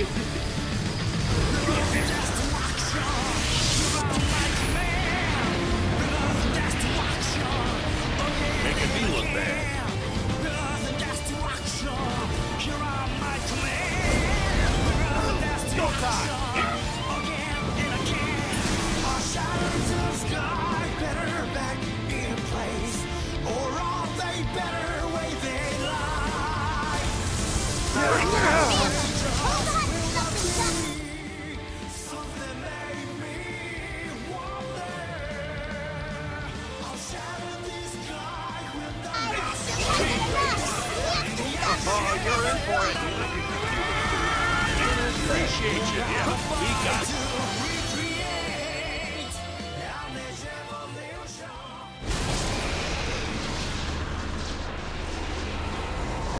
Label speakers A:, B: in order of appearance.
A: Making me look bad.
B: Go time!
A: Oh, you're in for it. Appreciate you. Yeah, we got it.